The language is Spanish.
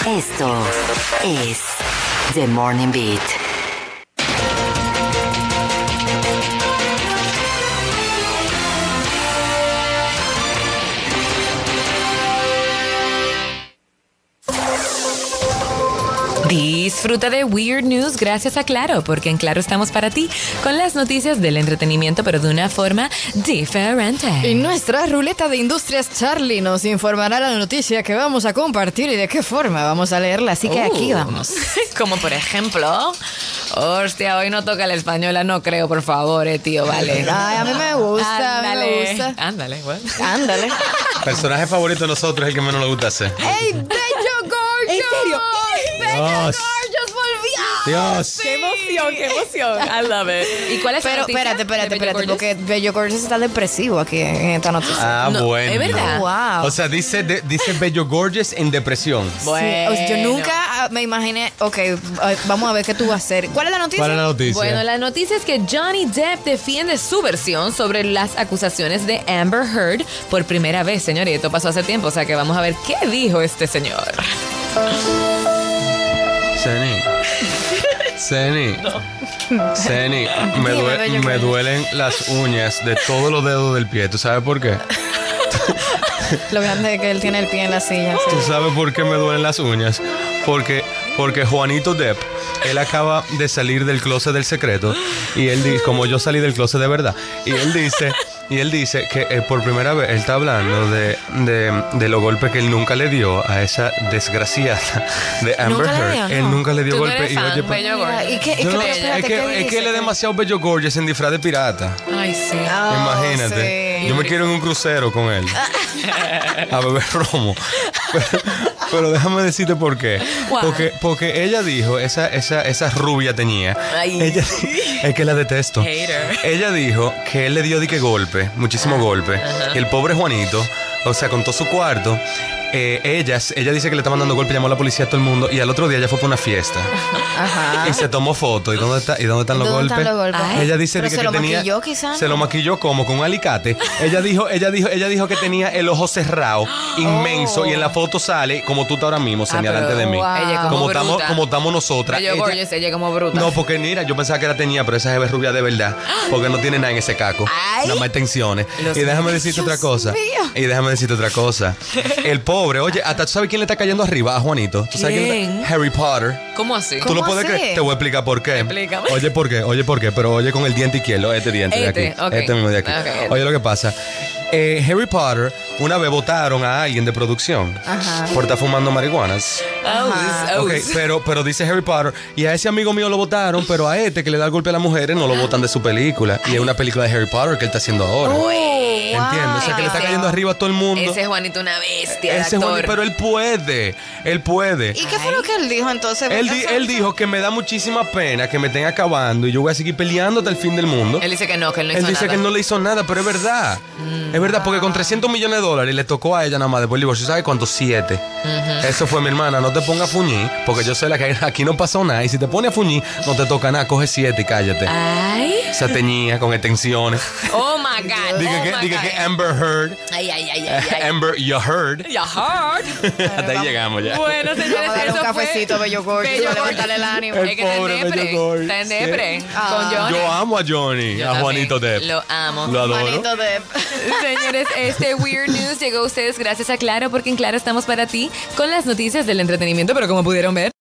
Esto es The Morning Beat. Disfruta de Weird News gracias a Claro, porque en Claro estamos para ti con las noticias del entretenimiento, pero de una forma diferente. Y nuestra ruleta de industrias Charlie nos informará la noticia que vamos a compartir y de qué forma vamos a leerla, así que aquí vamos. Como por ejemplo, hostia, hoy no toca la española, no creo, por favor, tío, vale. Ay, a mí me gusta, Ándale. a mí me gusta. Ándale, bueno. Ándale. Personaje favorito de nosotros es el que menos le gusta hacer. ¡Ey, Bello Gorgeous! ¿En serio? ¡Bello Dios. Gorgeous volvió! Dios. ¡Qué emoción, qué emoción! I love it. ¿Y cuál es la Pero noticia espérate, de Bello Gorgeous? porque Bello Gorgeous está depresivo aquí en esta noticia. Ah, No, bueno. ¿es verdad? Wow. O sea, dice Bello Gorgeous en depresión. Bueno. Sí, yo nunca me imaginé. Ok, vamos a ver qué tú vas a hacer. ¿Cuál es la noticia? ¿Cuál es la noticia? Bueno, la noticia es que Johnny Depp defiende su versión sobre las acusaciones de Amber Heard por primera vez, señor, y esto pasó hace tiempo, o sea que vamos a ver qué dijo este señor. Seni, Dime, Bello me Gorgeous. duelen las uñas de todos los dedos del pie. ¿Tú sabes por qué? Lo grande es que él tiene el pie en la silla. sí. ¿Tú sabes por qué me duelen las uñas? Porque Juanito Depp, él acaba de salir del closet del secreto y él dice, como yo salí del closet de verdad, y él dice que por primera vez él está hablando de los golpes que él nunca le dio a esa desgraciada de Amber ¿Nunca le Heard. dio, no? Él nunca le dio ¿Tú no golpe. eres Y fan, oye, Bello Gorgeous? ¿Y qué, yo no- espérate, es ¿qué que dice? él es demasiado Bello Gorgeous en disfraz de pirata. Ay, sí. Imagínate. sí. Yo me quiero en un crucero con él. A beber romo. Pero déjame decirte por qué. Wow. Porque ella dijo, esa rubia tenía. Ay. Es que la detesto. Hater. Ella dijo que él le dio golpe, muchísimo golpe. Y el pobre Juanito, o sea, con todo su cuarto. Ella dice que le estaban dando golpe, llamó a la policía a todo el mundo y al otro día ella fue para una fiesta Ajá. y se tomó foto. ¿Y dónde están los ¿Dónde golpes? están los golpes? Ay. Ella dice Pero que se lo tenía, maquilló, quizá, se ¿no? lo maquilló como con un alicate. Ella dijo que tenía el ojo cerrado, inmenso, y en la foto sale como tú estás ahora mismo, señalante pero, de mí. wow. Ella Como bruta. estamos nosotras. Bello Ella- Gorgeous, ella como bruta. no, porque mira, yo pensaba que la tenía, pero esa es rubia de verdad. Porque no tiene nada en ese caco. Ay. Nada más tensiones. Los- Y déjame decirte otra cosa. mío. El pobre, oye, hasta tú sabes quién le está cayendo arriba a Juanito. ¿Tú sabes ¿Quién? Harry Potter. ¿Cómo así? ¿Tú lo ¿Cómo puedes así? creer? Te voy a explicar por qué. Explícame. Oye, ¿por qué? Pero oye con el diente izquierdo, este diente de Este, aquí. ok. Este mismo de aquí. Ok. Oye lo que pasa. Harry Potter, una vez votaron a alguien de producción Ajá. por estar fumando marihuanas. Ok, pero dice Harry Potter, y a ese amigo mío lo votaron, pero a este que le da el golpe a las mujeres no lo votan de su película. Y es una película de Harry Potter que él está haciendo ahora. ¿Entiendes? O sea, que le está Ese- cayendo arriba a todo el mundo. Ese Juanito una bestia de Ese actor. Juanito, pero él puede. ¿Y qué fue lo que él dijo entonces? Él dijo que me da muchísima pena que me estén acabando y yo voy a seguir peleando hasta el fin del mundo. Él dice que no Él hizo dice nada. que no le hizo nada, pero es verdad. Es verdad, porque con 300 millones de dólares le tocó a ella nada más después del divorcio. ¿Sabes cuánto? 7. Eso fue mi hermana. No te pongas a fuñir, porque yo sé que aquí no pasó nada. Y si te pones a fuñir, no te toca nada. Coge 7 y cállate. Ay. Esa teñía con extensiones. Oh my God. Diga que Amber Heard. Ay. Amber, you heard. Ya hard. Hasta ahí llegamos ya. Bueno, señores, Vamos a darle un eso fue cafecito a Bello Gorgeous Bello para levantarle el ánimo. El Es que está pobre en depre. Bello Gorgeous. Está en depre. Con Johnny. Yo amo a Johnny, Yo a también. Juanito Depp. Lo amo. Lo adoro. Juanito Depp. Señores, este Weird News llegó a ustedes gracias a Claro, porque en Claro estamos para ti con las noticias del entretenimiento, pero como pudieron ver,